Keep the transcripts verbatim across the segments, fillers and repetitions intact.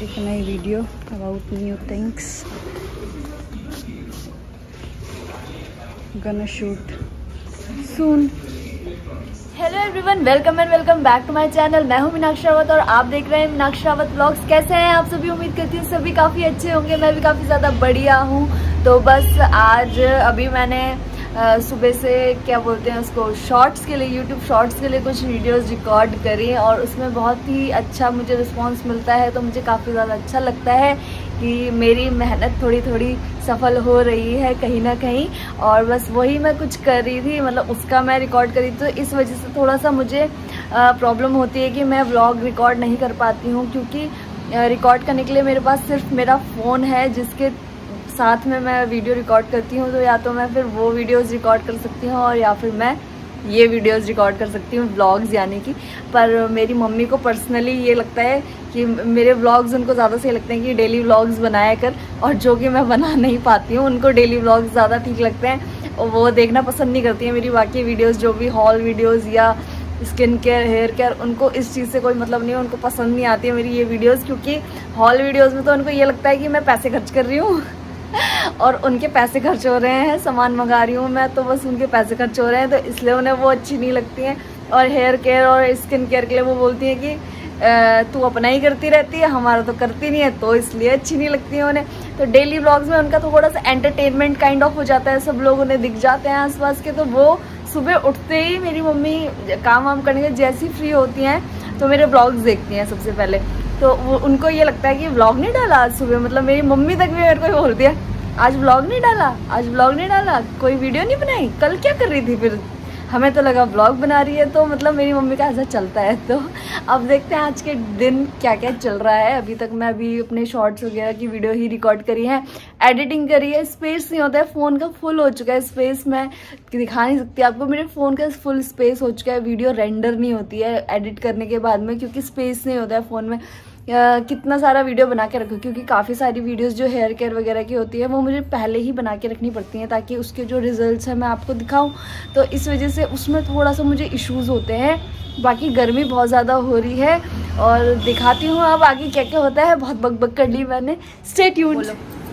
एक नई video about new things gonna shoot soon। Hello everyone, welcome and welcome back to my channel. मैं हूं मीनाक्षी रावत और आप देख रहे हैं मीनाक्षी रावत व्लॉग्स। कैसे हैं आप सभी? उम्मीद करती हूँ सभी काफ़ी अच्छे होंगे। मैं भी काफ़ी ज़्यादा बढ़िया हूँ। तो बस आज अभी मैंने आ, सुबह से क्या बोलते हैं उसको, शॉर्ट्स के लिए, यूट्यूब शॉर्ट्स के लिए कुछ वीडियोस रिकॉर्ड करी और उसमें बहुत ही अच्छा मुझे रिस्पांस मिलता है। तो मुझे काफ़ी ज़्यादा अच्छा लगता है कि मेरी मेहनत थोड़ी थोड़ी सफल हो रही है कहीं ना कहीं। और बस वही मैं कुछ कर रही थी, मतलब उसका मैं रिकॉर्ड करी। तो इस वजह से थोड़ा सा मुझे प्रॉब्लम होती है कि मैं व्लॉग रिकॉर्ड नहीं कर पाती हूँ, क्योंकि रिकॉर्ड करने के लिए मेरे पास सिर्फ मेरा फ़ोन है जिसके साथ में मैं वीडियो रिकॉर्ड करती हूँ। तो या तो मैं फिर वो वीडियोस रिकॉर्ड कर सकती हूँ और या फिर मैं ये वीडियोस रिकॉर्ड कर सकती हूँ, व्लॉग्स यानी कि। पर मेरी मम्मी को पर्सनली ये लगता है कि मेरे व्लॉग्स उनको ज़्यादा सही लगते हैं कि डेली व्लॉग्स बनाया कर, और जो कि मैं बना नहीं पाती हूँ। उनको डेली व्लॉग्स ज़्यादा ठीक लगते हैं और वो देखना पसंद नहीं करती है मेरी बाकी वीडियोज़, जो भी हॉल वीडियोज़ या स्किन केयर, हेयर केयर। उनको इस चीज़ से कोई मतलब नहीं है, उनको पसंद नहीं आती है मेरी ये वीडियोज़, क्योंकि हॉल वीडियोज़ में तो उनको ये लगता है कि मैं पैसे खर्च कर रही हूँ और उनके पैसे खर्च हो रहे हैं, सामान मंगा रही हूँ मैं, तो बस उनके पैसे खर्च हो रहे हैं, तो इसलिए उन्हें वो अच्छी नहीं लगती हैं। और हेयर केयर और स्किन केयर के लिए वो बोलती हैं कि तू अपना ही करती रहती है, हमारा तो करती नहीं है, तो इसलिए अच्छी नहीं लगती है उन्हें। तो डेली व्लॉग्स में उनका थोड़ा सा एंटरटेनमेंट काइंड ऑफ हो जाता है, सब लोग उन्हें दिख जाते हैं आसपास के। तो वो सुबह उठते ही मेरी मम्मी काम वाम करने के जैसी फ्री होती हैं तो मेरे व्लॉग्स देखती हैं सबसे पहले। तो वो उनको ये लगता है कि व्लॉग नहीं डाला आज सुबह, मतलब मेरी मम्मी तक भी मेरे को बोलती है आज व्लॉग नहीं डाला, आज व्लॉग नहीं डाला, कोई वीडियो नहीं बनाई, कल क्या कर रही थी? फिर हमें तो लगा व्लॉग बना रही है। तो मतलब मेरी मम्मी का ऐसा चलता है। तो अब देखते हैं आज के दिन क्या क्या चल रहा है। अभी तक मैं भी अपने शॉर्ट्स वगैरह की वीडियो ही रिकॉर्ड करी है, एडिटिंग करी है। स्पेस नहीं होता है, फ़ोन का फुल हो चुका है स्पेस, मैं दिखा नहीं सकती आपको। मेरे फ़ोन का फुल स्पेस हो चुका है, वीडियो रेंडर नहीं होती है एडिट करने के बाद में, क्योंकि स्पेस नहीं होता है फ़ोन में। या कितना सारा वीडियो बना के रखो, क्योंकि काफ़ी सारी वीडियोस जो हेयर केयर वगैरह की होती है वो मुझे पहले ही बना के रखनी पड़ती हैं, ताकि उसके जो रिजल्ट्स हैं मैं आपको दिखाऊं। तो इस वजह से उसमें थोड़ा सा मुझे इश्यूज़ होते हैं। बाकी गर्मी बहुत ज़्यादा हो रही है और दिखाती हूँ अब आगे क्या क्या होता है। बहुत बकबक कर ली मैंने, स्टे ट्यून्ड।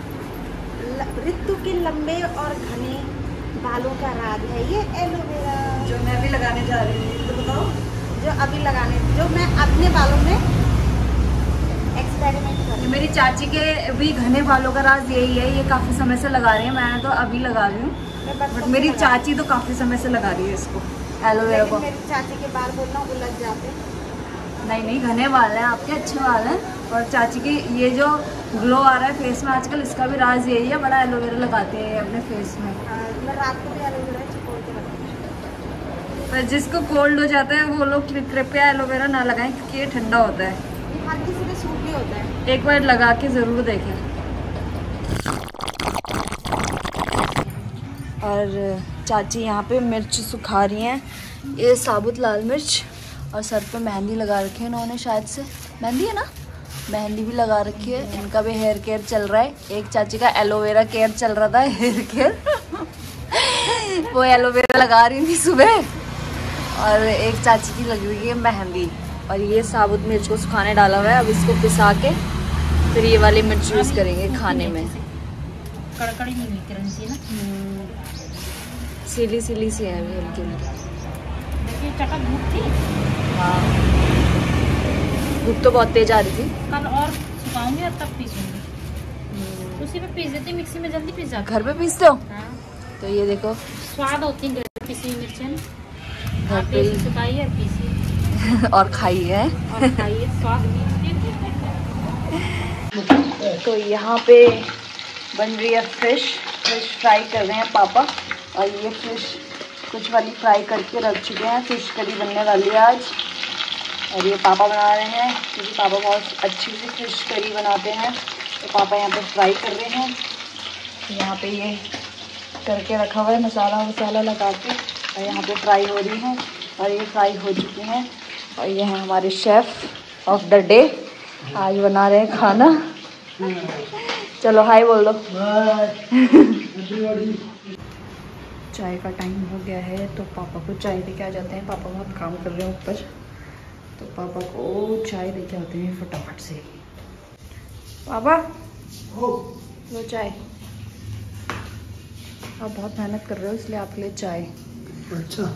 ऋतु के लंबे और घने बालों का राज है ये एलोवेरा, जो मैं भी लगाने जा रही हूँ। तो बताओ, जो अभी लगाने, जो मैं अपने बालों में एक्सपेरिमेंट कर। मेरी चाची के भी घने बालों का राज यही है, ये काफ़ी समय से लगा रही है, मैं तो अभी लगा रही हूँ, बट मेरी चाची तो काफ़ी समय से लगा रही है इसको, एलोवेरा को। मेरी चाची के बाल बोलना उलझ जाते। नहीं नहीं, घने बाल हैं आपके, अच्छे बाल हैं। और चाची की ये जो ग्लो आ रहा है फेस में आजकल, इसका भी राज यही है, बड़ा एलोवेरा लगाते हैं अपने फेस में। मैं रात को भी एलोवेरा चिपक के रखती हूँ। पर जिसको कोल्ड हो जाता है वो लोग कृपया एलोवेरा ना लगाएं, क्योंकि ये ठंडा होता है, हर किसी पे सूट भी होता है। एक बार लगा के ज़रूर देखें। और चाची यहाँ पे मिर्च सुखा रही हैं, ये साबुत लाल मिर्च, और सर पे मेहंदी लगा रखी है इन्होंने, शायद से मेहंदी है ना, मेहंदी भी लगा रखी है। इनका भी हेयर केयर चल रहा है। एक चाची का एलोवेरा केयर चल रहा था, हेयर केयर वो एलोवेरा लगा रही थी सुबह, और एक चाची की लगी हुई है मेहंदी। और ये साबुत मिर्च को सुखाने डाला हुआ है, अब इसको पिसा के फिर ये वाली मिर्च यूज़ करेंगे खाने में। कड़कड़ी नहीं हुई क्रंची ना, सीली सीली सी है अभी हल्की हल्की। देखिए चटक धूप थी। हाँ, धूप तो बहुत तेज आ रही थी। कल और सुखाऊंगी और तब पीसूंगी। उसी पे पीस देती, मिक्सी में जल्दी पीस जाती। घर पे पीसते हो? हाँ। तो ये देखो स्वाद होती है पिसी हुई मिर्चें, घर पे ही सुखाई और पीसी और खाई है और खाइए, स्वाद भी। तो यहाँ पे बन रही है फिश, फिश फ्राई कर रहे हैं पापा। और ये फिश कुछ वाली फ्राई करके रख चुके हैं, फिश करी बनने वाली है आज। और ये पापा बना रहे हैं, क्योंकि पापा बहुत अच्छी सी फिश करी बनाते हैं, तो पापा यहाँ पे फ्राई कर रहे हैं। यहाँ पे ये करके रखा हुआ है मसाला वसाला लगा के, और यहाँ पे फ्राई हो रही हैं, और ये फ्राई हो चुकी हैं। और ये हैं हमारे शेफ़ ऑफ द डे, आज बना रहे हैं खाना। चलो हाय बोल दो। चाय का टाइम हो गया है, तो पापा को चाय दे के आ जाते हैं। पापा बहुत काम कर रहे हैं ऊपर, तो पापा को चाय दे के आते हैं फटाफट से। बाबा लो चाय। आप बहुत मेहनत कर रहे हो इसलिए आपके लिए चाय। अच्छा।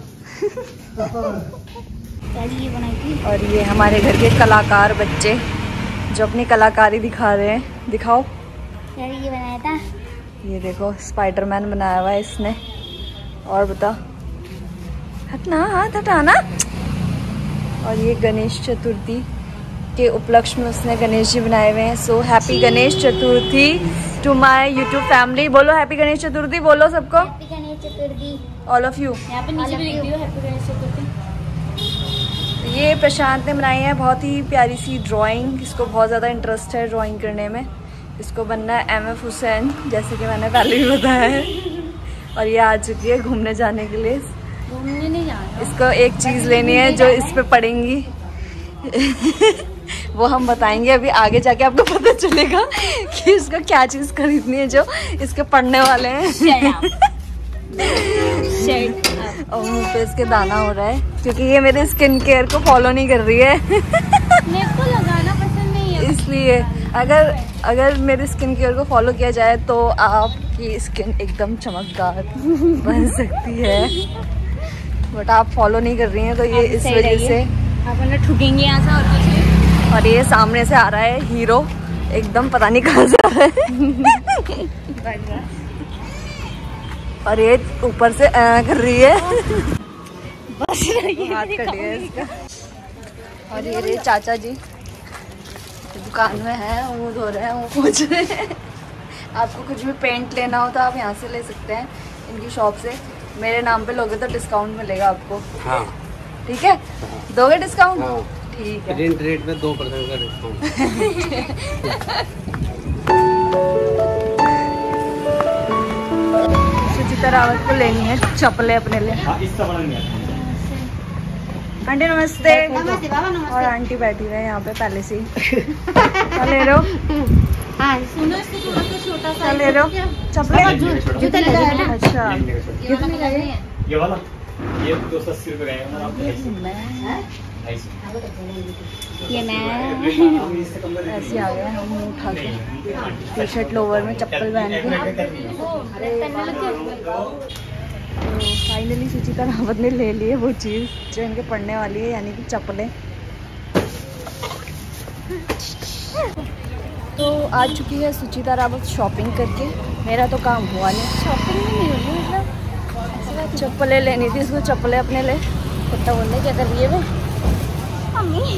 ये बनाई थी। और ये हमारे घर के कलाकार बच्चे जो अपनी कलाकारी दिखा रहे हैं। दिखाओ। ये बनाया था। ये देखो स्पाइडरमैन बनाया हुआ है इसने। और बता, हटना, हाथ हटाना। और ये गणेश चतुर्थी के उपलक्ष्य में उसने गणेश जी बनाए हुए हैं। So happy Ganesh Chaturthi to my YouTube family. बोलो हैप्पी गणेश चतुर्थी, बोलो सबको। Happy Ganesh Chaturthi all of you. यहाँ पे नीचे भी लिख दियो हैप्पी गणेश चतुर्थी। ये प्रशांत ने बनाई है बहुत ही प्यारी सी ड्राइंग। इसको बहुत ज़्यादा इंटरेस्ट है ड्राइंग करने में। इसको बनना है एम एफ हुसैन, जैसे कि मैंने पहले भी बताया है। और ये आ चुकी है घूमने जाने के लिए। घूमने नहीं जाना, इसको एक चीज़ लेनी है जो इस पे पड़ेंगी। वो हम बताएंगे अभी आगे जाके, आपको पता चलेगा कि इसको क्या चीज़ खरीदनी है जो इसके पड़ने वाले हैं। और मुँह पे इसके दाना हो रहा है क्योंकि ये मेरे स्किन केयर को फॉलो नहीं कर रही है। मेरे को लगाना पसंद नहीं है इसलिए अगर अगर मेरे स्किन केयर को फॉलो किया जाए तो आपकी स्किन एकदम चमकदार बन सकती है। बट आप फॉलो नहीं कर रही हैं तो ये इस वजह से आप ठुकेंगे यहाँ से। और कुछ। और ये सामने से आ रहा है हीरो, एकदम पता नहीं कहाँ से आ रहा है। और ये ऊपर से आ कर रही है। बस हाथ कट गया इसका। और ये रे चाचा जी दुकान में है, वो धो रहे हैं, वो पोंछ रहे हैं। आपको कुछ भी पेंट लेना हो तो आप यहाँ से ले सकते हैं इनकी शॉप से। मेरे नाम पे लोगे तो डिस्काउंट मिलेगा आपको। हाँ। ठीक है, दोगे डिस्काउंट? हाँ। ठीक है। रेंट रेट में दो परसेंट का डिस्काउंट। सुचिता रावत को लेनी है चप्पलें अपने लिए। आंटी नमस्ते। नमस्ते बाबा नमस्ते। और आंटी बैठी हुई है यहाँ पे पहले से ही। क्या ले रहे हो? हाँ सुनो, इसको थोड़ा सा छोटा सा क्या ले रहे हो? चप्पलें? जूते लगाए ना। अच्छा कितने का है? ये वाला ये दो सौ अस्सी रुपए का है ना। आप ये मैं ऐसे आ गए हम मुँह उठा के, टी शर्ट लोवर में चप्पल पहन के। तो फाइनली सुचिता रावत ने ले ली है वो चीज़ जो इनके पढ़ने वाली है, यानी कि चप्पलें। तो आ चुकी है सुचिता रावत शॉपिंग करके। मेरा तो काम हुआ नहीं, शॉपिंग नहीं हुई मतलब। चप्पलें लेनी थी इसको, चप्पलें अपने ले। कुत्ता बोलने क्या कर रही है वो मम्मी।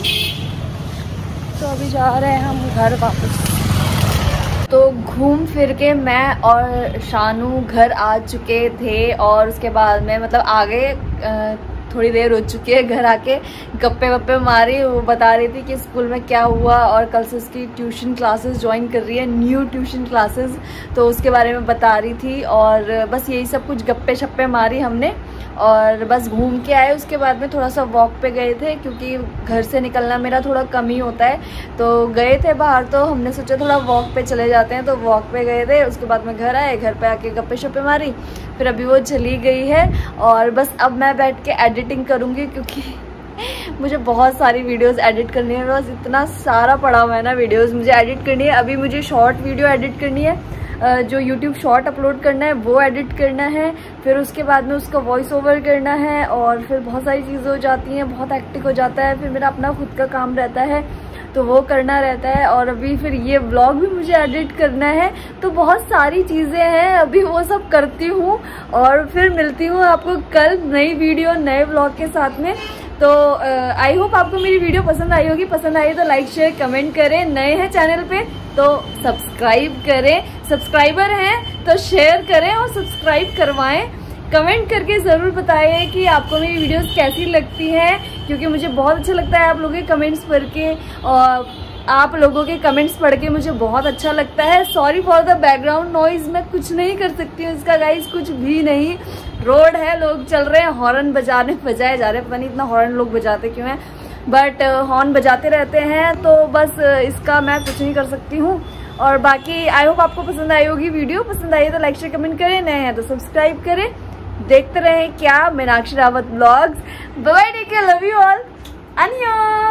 तो अभी जा रहे हैं हम घर वापस। तो घूम फिर के मैं और शानू घर आ चुके थे और उसके बाद में मतलब आगे थोड़ी देर हो चुकी है। घर आके गप्पे वप्पे मारी। वो बता रही थी कि स्कूल में क्या हुआ और कल से उसकी ट्यूशन क्लासेस ज्वाइन कर रही है, न्यू ट्यूशन क्लासेस। तो उसके बारे में बता रही थी और बस यही सब कुछ गप्पे शप्पे मारी हमने और बस घूम के आए। उसके बाद में थोड़ा सा वॉक पे गए थे क्योंकि घर से निकलना मेरा थोड़ा कम ही होता है। तो गए थे बाहर, तो हमने सोचा थोड़ा वॉक पे चले जाते हैं, तो वॉक पे गए थे। उसके बाद में घर आए, घर पे आके गप्पे शप्पे मारी। फिर अभी वो चली गई है और बस अब मैं बैठ के एडिटिंग करूँगी क्योंकि मुझे बहुत सारी वीडियोस एडिट करनी है। बस इतना सारा पड़ा हुआ है ना वीडियोस मुझे एडिट करनी है। अभी मुझे शॉर्ट वीडियो एडिट करनी है, जो यूट्यूब शॉर्ट अपलोड करना है वो एडिट करना है। फिर उसके बाद में उसका वॉइस ओवर करना है और फिर बहुत सारी चीज़ें हो जाती हैं, बहुत एक्टिव हो जाता है। फिर मेरा अपना खुद का काम रहता है तो वो करना रहता है और अभी फिर ये व्लॉग भी मुझे एडिट करना है। तो बहुत सारी चीज़ें हैं, अभी वो सब करती हूँ और फिर मिलती हूँ आपको कल नई वीडियो नए व्लॉग के साथ में। तो आई होप आपको मेरी वीडियो पसंद आई होगी। पसंद आई तो लाइक शेयर कमेंट करें। नए हैं चैनल पे तो सब्सक्राइब करें, सब्सक्राइबर हैं तो शेयर करें और सब्सक्राइब करवाएं। कमेंट करके ज़रूर बताइए कि आपको मेरी वीडियोस कैसी लगती हैं, क्योंकि मुझे बहुत अच्छा लगता है आप लोगों के कमेंट्स पढ़ के और आप लोगों के कमेंट्स पढ़ के मुझे बहुत अच्छा लगता है। Sorry for the background noise, मैं कुछ नहीं कर सकती हूँ इसका गाइस, कुछ भी नहीं। रोड है, लोग चल रहे हैं, हॉर्न बजाने बजाए जा रहे हैं, पता नहीं इतना हॉर्न लोग बजाते क्यों हैं, बट हॉर्न बजाते रहते हैं। तो बस इसका मैं कुछ नहीं कर सकती हूँ। और बाकी आई होप आपको पसंद आई होगी वीडियो। पसंद आई तो लाइक शेयर कमेंट करें, नए हैं तो सब्सक्राइब करें। देखते रहें क्या Meenakshi Rawat vlogs. Bye bye, take care, love you all, अन्यों।